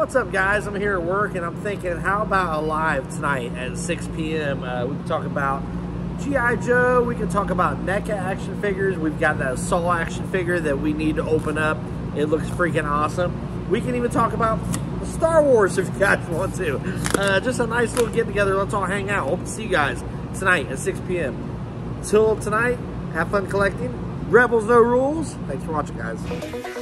What's up, guys? I'm here at work and I'm thinking, how about a live tonight at 6 p.m. We can talk about G.I. Joe, we can talk about NECA action figures. We've got that Saw action figure that we need to open up. It looks freaking awesome. We can even talk about Star Wars if you guys want to. Just a nice little get together. Let's all hang out. Hope to see you guys tonight at 6 p.m. Till tonight, have fun collecting. Rebels, no rules. Thanks for watching, guys.